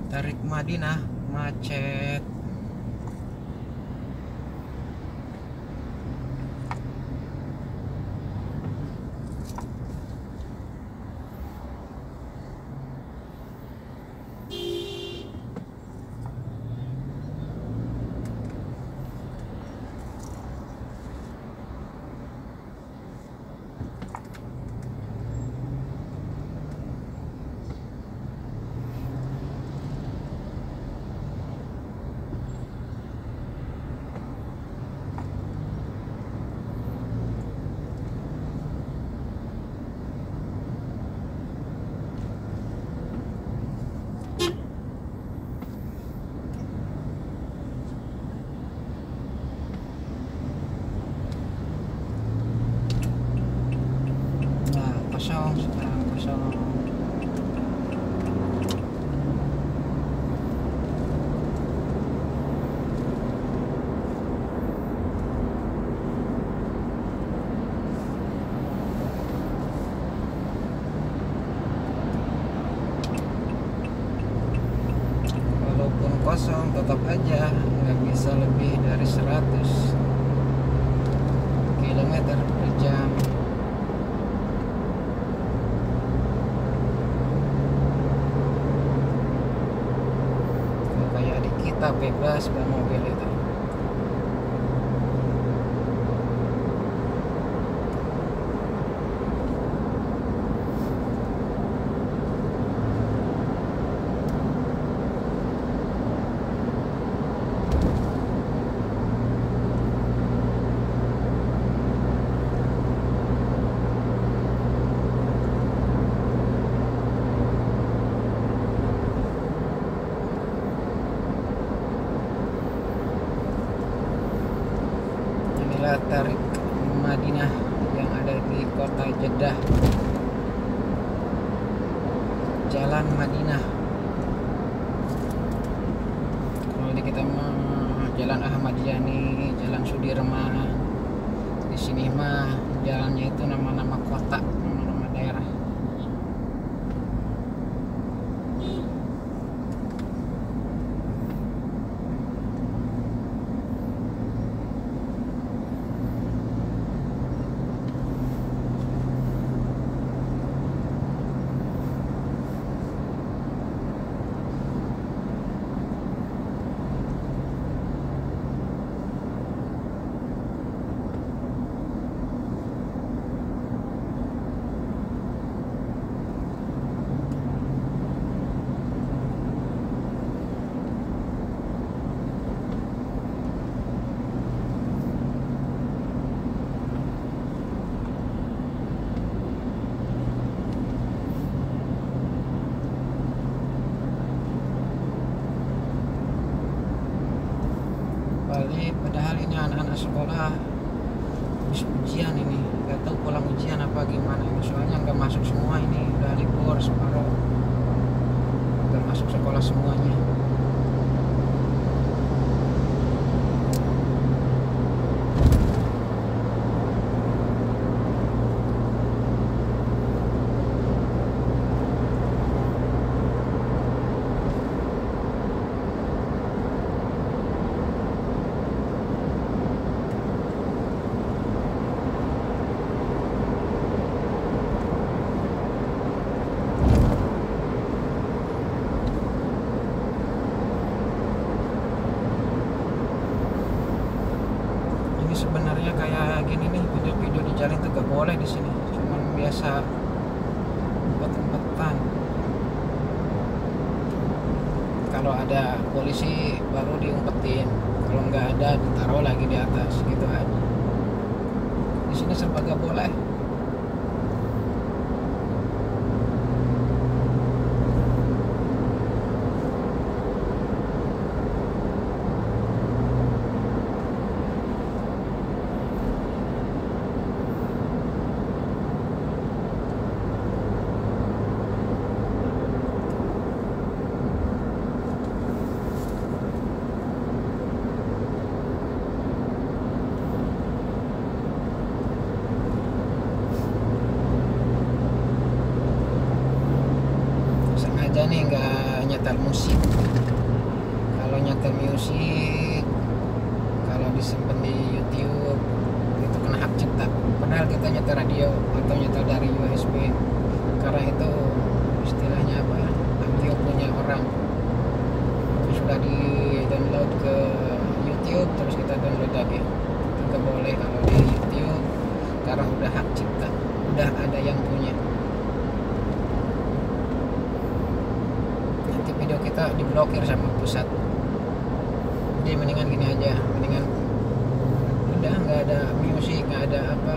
Tarik Madinah macet. Kosong, sekarang kosong. Walaupun kosong tetap aja nggak bisa lebih dari 100 km/jam. Kita bebas bermobil itu. Tarik Madinah yang ada di kota Jeddah, Jalan Madinah. Kalau di kita mah Jalan Ahmadiyah nih, Jalan Sudirman. Di sini mah jalannya itu nama-nama kota, nama-nama daerah. Padahal ini anak-anak sekolah habis ujian ini, nggak tahu pulang ujian apa gimana ini, soalnya nggak masuk semua ini, udah libur separuh, nggak masuk sekolah semuanya. Sebenarnya kayak gini nih, video-video di jalan itu gak boleh di sini, cuman biasa umpet-umpetan. Kalau ada polisi baru diumpetin, kalau nggak ada ditaruh lagi di atas gitu aja. Di sini serba gak boleh. Nih nggak nyetel musik. musik kalau disimpan di YouTube itu kena hak cipta, padahal kita nyetel radio atau nyetel dari USB, karena itu istilahnya apa ya, audio punya orang. Itu sudah di download ke YouTube terus kita download lagi, itu nggak boleh kalau di YouTube karena udah hak cipta, udah ada yang punya. Nanti video kita diblokir sama pusat. Jadi mendingan gini aja, mendingan udah nggak ada musik, nggak ada apa.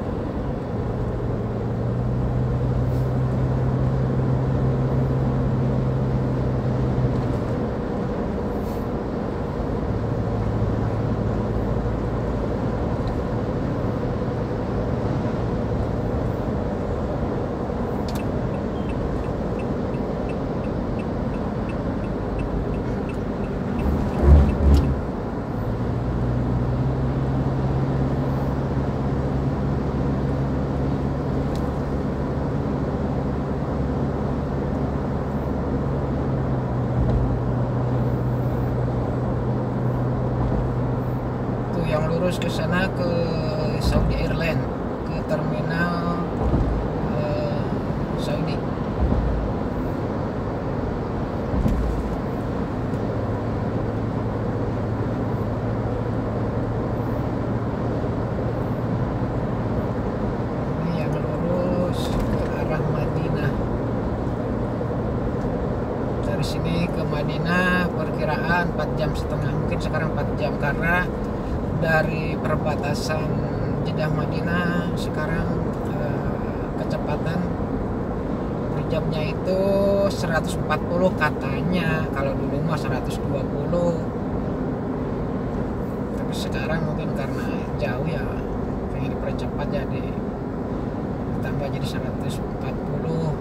Yang lurus ke sana ke Saudi Airline, ke terminal Saudi. Ini yang lurus ke arah Madinah. Dari sini ke Madinah perkiraan 4,5 jam, mungkin sekarang 4 jam karena dari perbatasan Jeddah Madinah sekarang kecepatan per jamnya itu 140 katanya, kalau dulu mah 120, tapi sekarang mungkin karena jauh ya pengen dipercepat jadi ditambah jadi 140.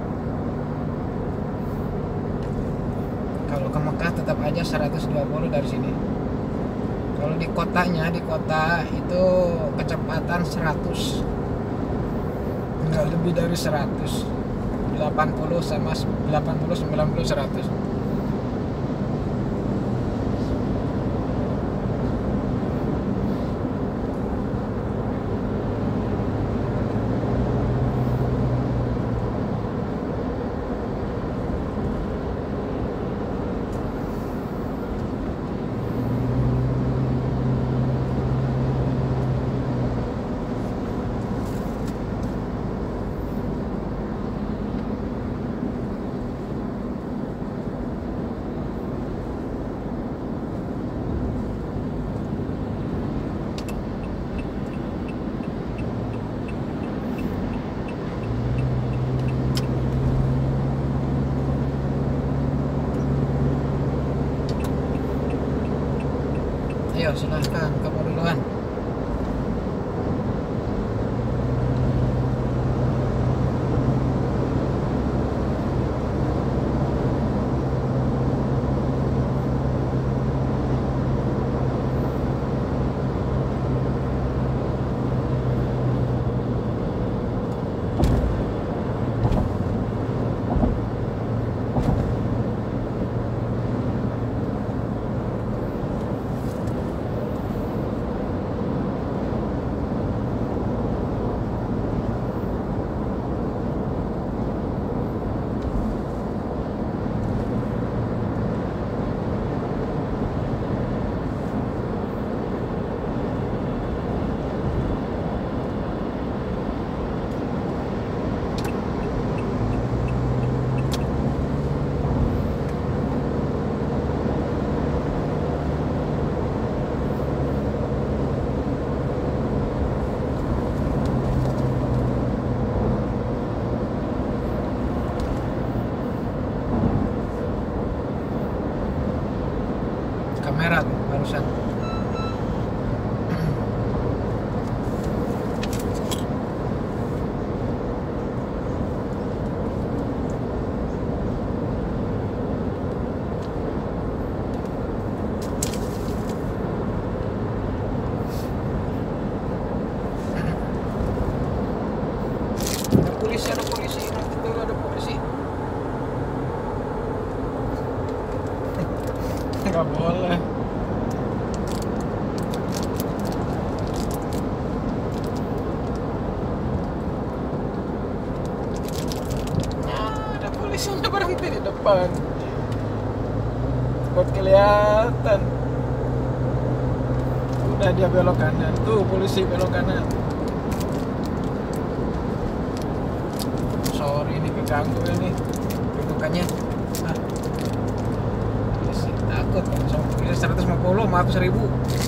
Kalau ke Mekah tetap aja 120 dari sini. Kalau di kotanya, di kota itu kecepatan 100, nggak lebih dari 100, 80 sama 80, 90, 100. Ayo silahkan, kamu duluan. Kamera tuh barusan. Ada polisi, nanti dulu ada polisi. Nggak boleh. polisinya berhenti di depan buat kelihatan. Udah dia belok kanan, tuh polisi belok kanan. Sorry ini keganggu ini dudukannya. Takut kan sama 150 sama 100.000.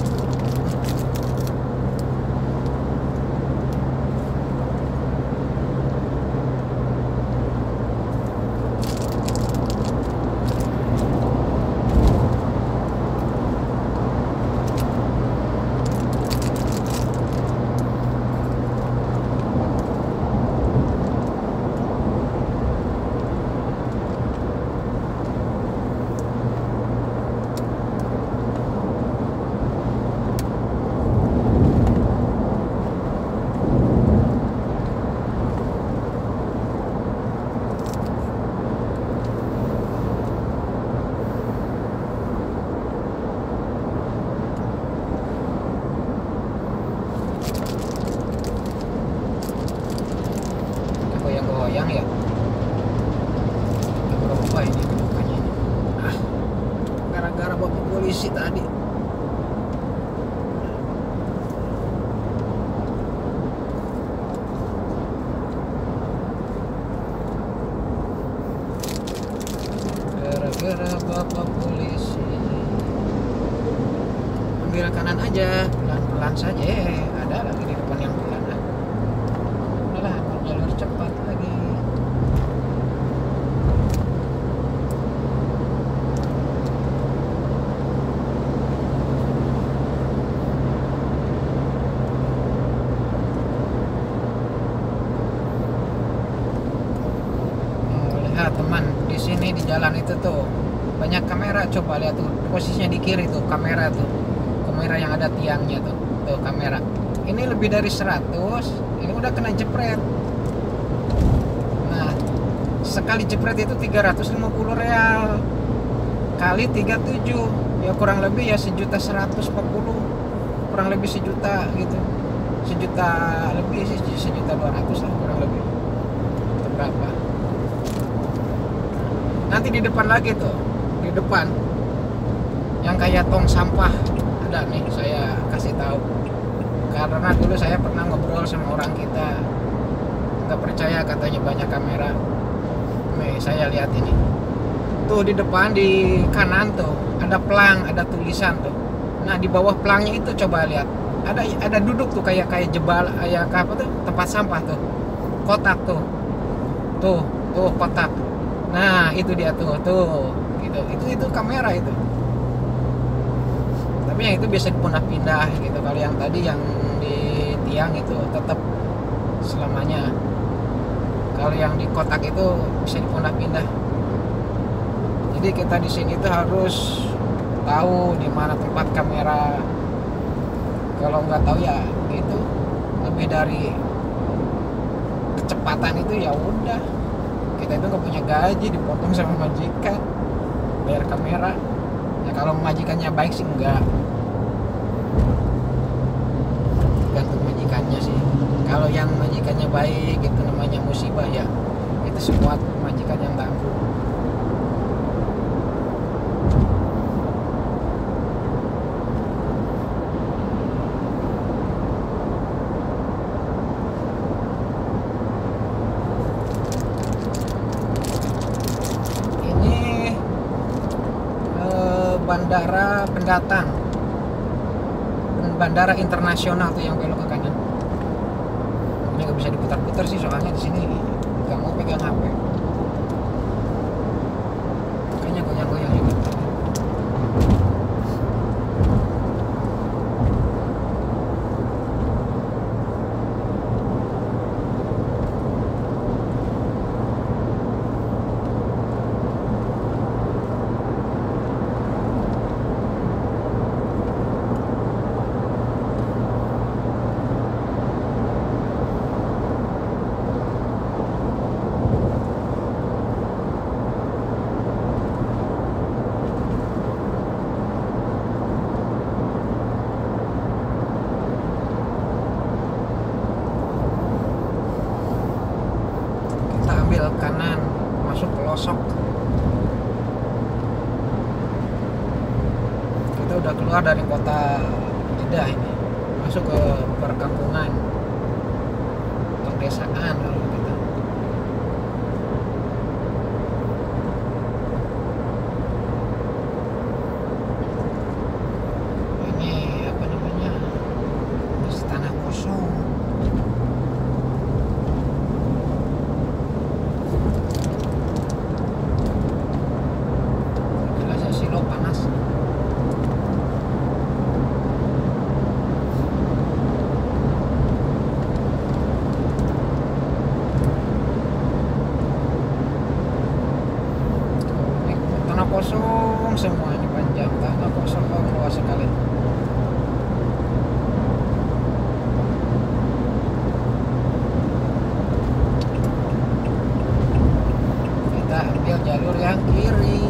Goyang ya, berapa ini bukannya ini? Gara-gara bapak polisi tadi. Gara-gara bapak polisi. Ambil kanan aja, pelan-pelan saja. Ada lagi di depan yang pelan. Udahlah, jalur cepat lagi. Lihat teman, di sini di jalan itu tuh banyak kamera. Coba lihat tuh posisinya di kiri tuh kamera tuh. Kamera yang ada tiangnya tuh. Tuh kamera. Ini lebih dari 100, ini udah kena jepret. Nah, sekali jepret itu 350 real kali 37, ya kurang lebih ya 1.140, kurang lebih sejuta gitu. Sejuta lebih sih, 1.200.000 lah kurang lebih. Itu berapa? Nanti di depan lagi tuh, di depan yang kayak tong sampah ada nih, saya kasih tahu. Karena dulu saya pernah ngobrol sama orang kita, nggak percaya katanya banyak kamera. Nih saya lihat ini, tuh di depan di kanan tuh ada pelang, ada tulisan tuh. Nah di bawah pelangnya itu coba lihat, ada duduk tuh kayak jebal, kayak apa tuh, tempat sampah tuh, kotak tuh, tuh kotak. Nah itu dia tuh gitu, itu kamera itu. Tapi yang itu biasa dipindah-pindah gitu. Kalau yang tadi yang di tiang itu tetap selamanya. Kalau yang di kotak itu bisa dipindah-pindah. Jadi kita di sini tuh harus tahu di mana tempat kamera. Kalau nggak tahu ya gitu, lebih dari kecepatan itu ya udah, kita itu nggak punya gaji, dipotong sama majikan bayar kamera. Ya kalau majikannya baik sih enggak, gantung majikannya sih. Kalau yang majikannya baik itu namanya musibah ya, itu semua majikan yang tangguh. Ini bandara pendatang, bandara internasional tuh yang belok ke kanan. Ini nggak bisa diputar-putar sih, soalnya di sini nggak mau pegang HP. Makanya goyang-goyang juga. Kanan masuk pelosok. Kita udah keluar dari kota Jeddah ini, masuk ke perkampungan, perdesaan kalau kita. Ini apa namanya, masih tanah kosong. Jelasnya silo panas. Kosong semua ini, panjang tanah kosong, luas sekali. Kita ambil jalur yang kiri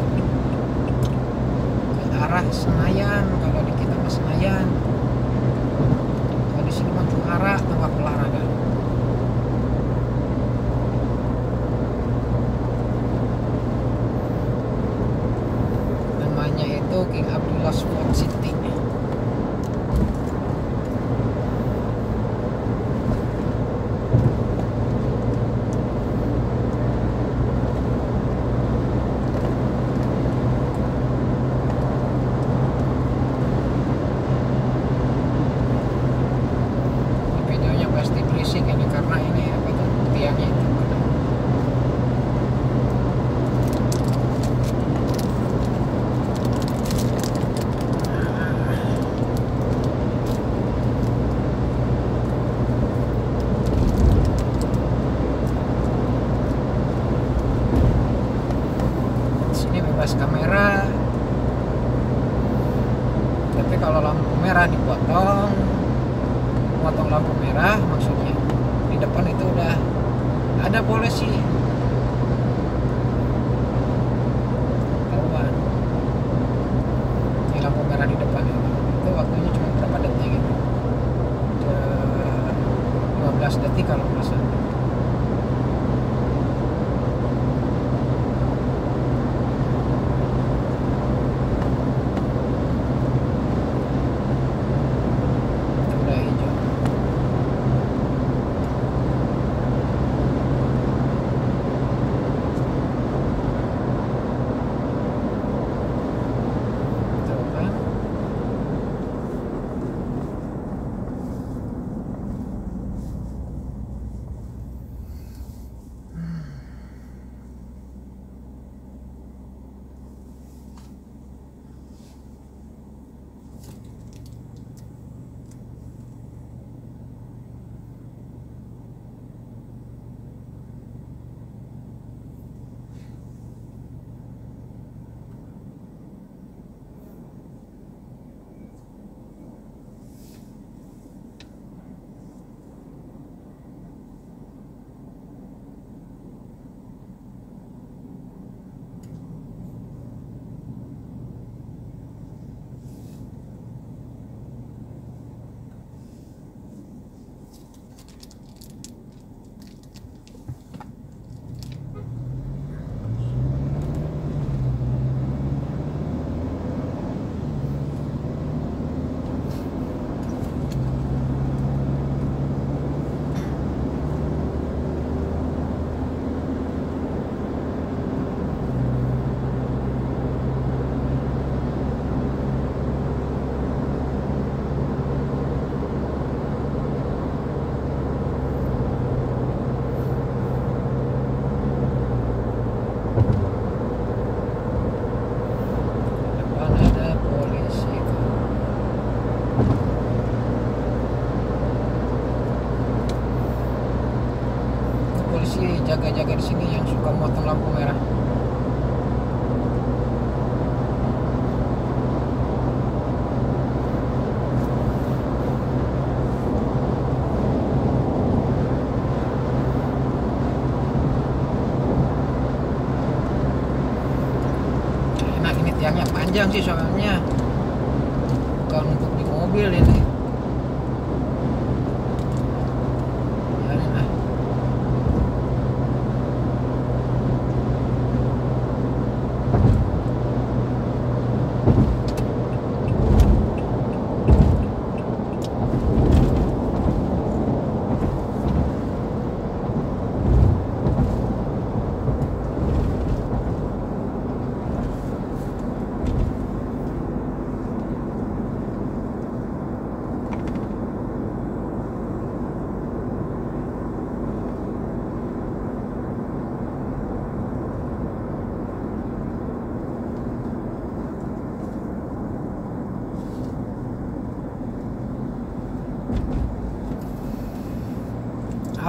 ke arah Senayan. Kalau di kita ke Senayan, kalau di sini mah Juara, tempat olahraga. Itu King Abdullah Sport City. Videonya pasti berisik ini karena ini apa tuh, tiangnya itu. Bebas kamera, tapi kalau lampu merah dipotong, potong lampu merah maksudnya, di depan itu udah ada polisi, tahuan. Ini lampu merah di depan itu waktunya cuma berapa detik gitu, 15 detik kalau nggak salah. Jaga-jaga di sini yang suka motong lampu merah. Enak ini, tiangnya panjang sih soalnya, bukan untuk di mobil ini.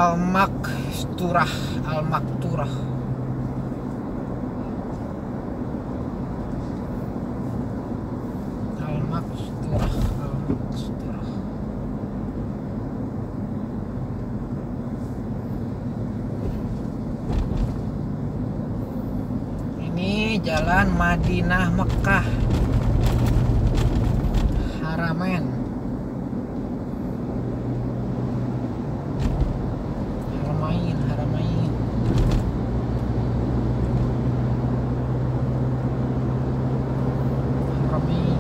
Al-Makturah. Al-Makturah. Al-Makturah. Al-Makturah. Ini jalan Madinah Mekah Haramain. Haramain, Haramain. Haramain.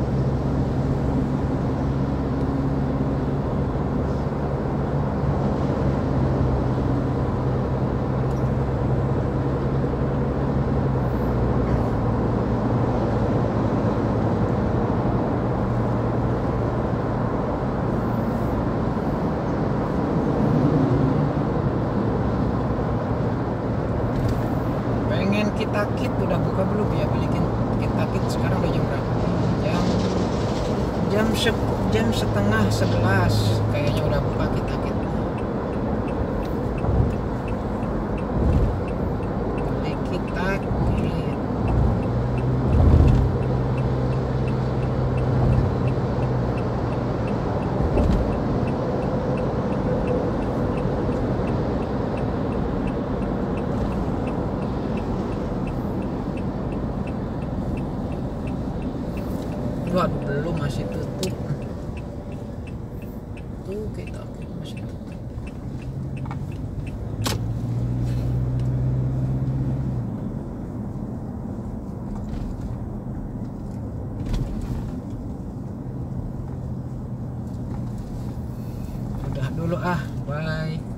Pengen Kitakit udah buka belum ya? Beli Kitakit sekarang udah jam berapa? Jam setengah 11 kayaknya udah buka Kitakit. Beli Kitakit. Waduh, belum, masih tutup. Tuh kita masih tutup. Udah dulu, bye.